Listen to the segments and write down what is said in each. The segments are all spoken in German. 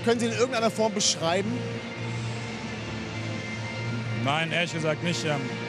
Können Sie in irgendeiner Form beschreiben? Nein, ehrlich gesagt nicht.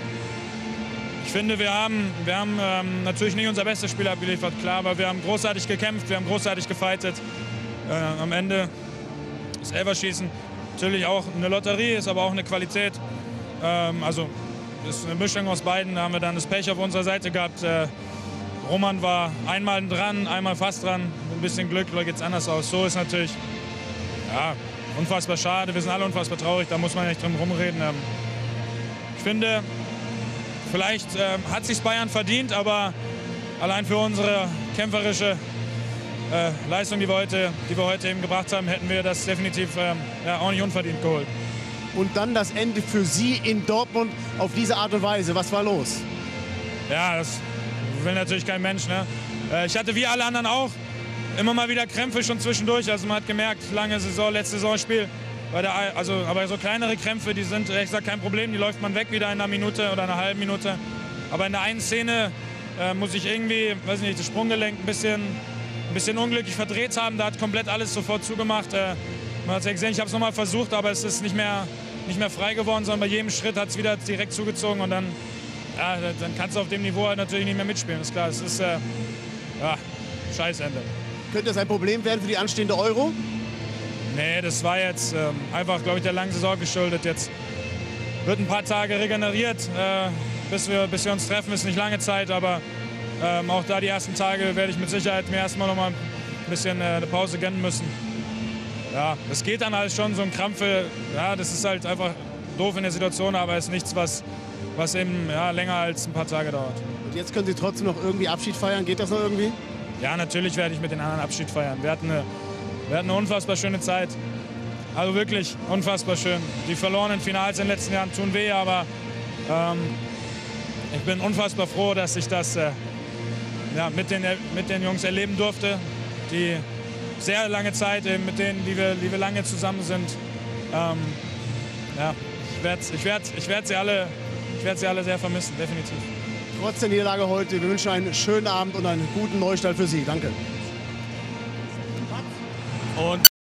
Ich finde, wir haben natürlich nicht unser bestes Spiel abgeliefert, klar, aber wir haben großartig gekämpft, wir haben großartig gefightet. Am Ende das Elferschießen natürlich auch eine Lotterie, ist aber auch eine Qualität. Also ist eine Mischung aus beiden. Da haben wir dann das Pech auf unserer Seite gehabt. Roman war einmal dran, einmal fast dran. Mit ein bisschen Glück geht es anders aus. So ist natürlich ja, unfassbar schade. Wir sind alle unfassbar traurig, da muss man nicht drum rumreden. Ich finde, vielleicht hat sich Bayern verdient, aber allein für unsere kämpferische Leistung, die wir heute eben gebracht haben, hätten wir das definitiv ja, auch nicht unverdient geholt. Und dann das Ende für Sie in Dortmund auf diese Art und Weise. Was war los? Ja, das will natürlich kein Mensch. Ne? Ich hatte wie alle anderen auch immer mal wieder Krämpfe schon zwischendurch. Also man hat gemerkt, lange Saison, letztes Saisonspiel. Aber so kleinere Krämpfe, die sind ehrlich gesagt kein Problem. Die läuft man weg wieder in einer Minute oder einer halben Minute. Aber in der einen Szene muss ich irgendwie, weiß nicht, das Sprunggelenk ein bisschen unglücklich verdreht haben. Da hat komplett alles sofort zugemacht. Man hat ja gesehen, ich habe es nochmal versucht, aber es ist nicht mehr frei geworden, sondern bei jedem Schritt hat es wieder direkt zugezogen und dann kannst du auf dem Niveau halt natürlich nicht mehr mitspielen. Das ist klar, es ist ja, Scheißende. Könnte das ein Problem werden für die anstehende Euro? Nee, das war jetzt einfach, glaube ich, der langen Saison geschuldet. Jetzt wird ein paar Tage regeneriert, bis wir uns treffen, ist nicht lange Zeit, aber auch da die ersten Tage werde ich mit Sicherheit mir erstmal noch mal ein bisschen eine Pause gönnen müssen. Ja, das geht dann alles schon, so ein Krampfe, ja, das ist halt einfach doof in der Situation, aber es ist nichts, was eben ja, länger als ein paar Tage dauert. Und jetzt können Sie trotzdem noch irgendwie Abschied feiern, geht das noch irgendwie? Ja, natürlich werde ich mit den anderen Abschied feiern. Wir hatten eine unfassbar schöne Zeit, also wirklich unfassbar schön. Die verlorenen Finals in den letzten Jahren tun weh, aber ich bin unfassbar froh, dass ich das ja, mit den Jungs erleben durfte, die sehr lange Zeit, mit denen, die wir lange zusammen sind. Ja, ich werd sie alle sehr vermissen, definitiv. Trotz der Niederlage heute, wir wünschen einen schönen Abend und einen guten Neustart für Sie. Danke. Und